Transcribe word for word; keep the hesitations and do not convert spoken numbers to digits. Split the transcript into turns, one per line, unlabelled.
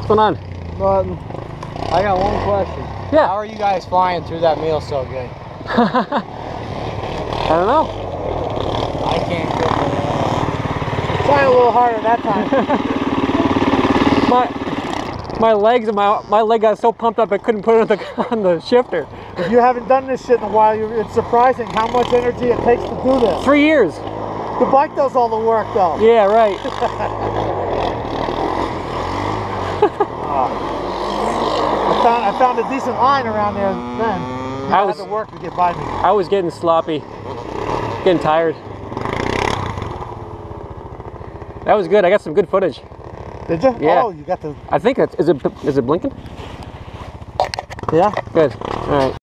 going on?
Um, I got one question.
Yeah.
How are you guys flying through that meal so good?
I don't know.
I can't do it. Trying a little harder that time.
my my legs and my my leg got so pumped up I couldn't put it on the on the shifter.
If you haven't done this shit in a while, you, it's surprising how much energy it takes to do this.
Three years.
The bike does all the work, though.
Yeah, right.
uh, I found I found a decent line around there then. You
I
had
was
to work to get by me.
I was getting sloppy, getting tired. That was good. I got some good footage.
Did you?
Yeah.
Oh, you got the.
I think it's is it is it blinking?
Yeah.
Good. All right.